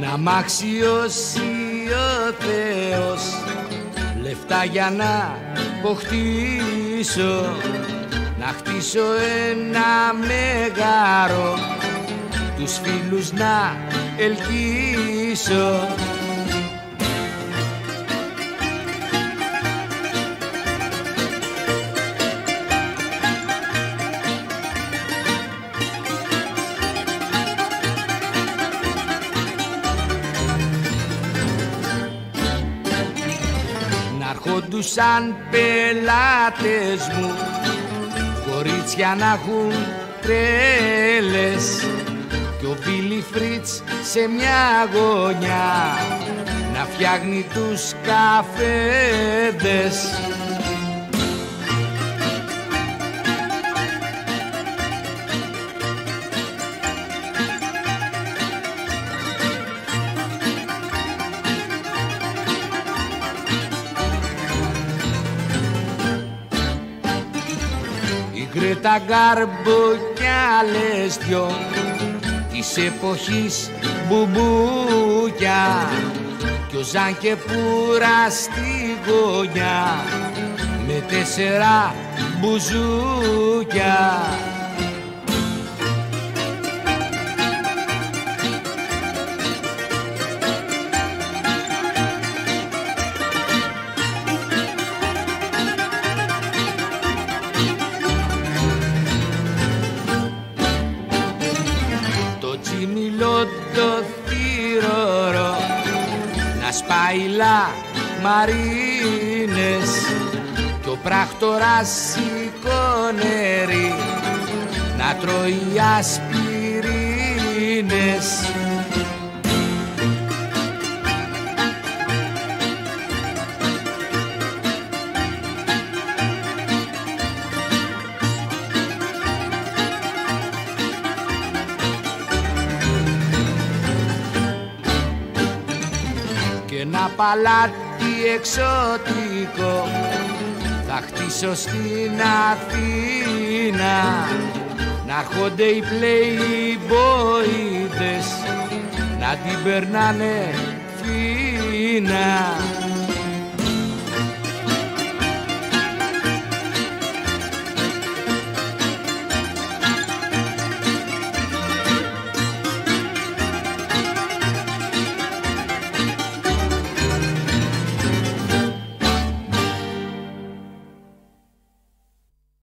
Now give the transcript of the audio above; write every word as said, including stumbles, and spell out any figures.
να μ' αξιώσει ο Θεός λεφτά για να αποκτήσω, να χτίσω ένα μεγάρο, τους φίλους να ελκύσω. Αρχόντουσαν πελάτες μου, κορίτσια να έχουν τρέλες, κι ο Μπίλι Φρίτς σε μια γωνιά να φτιάχνει τους καφέδες. Γκρέτα Γκάρμπο κι άλλες δυο της εποχής μπουμπούκια, κι ο Ζαν και Πούρα στη γωνιά με τέσσερα μπουζούκια. Το θύρωρο να σπάει λαμαρίνες, κι ο πράκτορας σηκώνερι να τρώει ασπιρίνες. Ένα παλάτι εξωτικό θα χτίσω στην Αθήνα, να έρχονται οι playboydες να την περνάνε φίνα.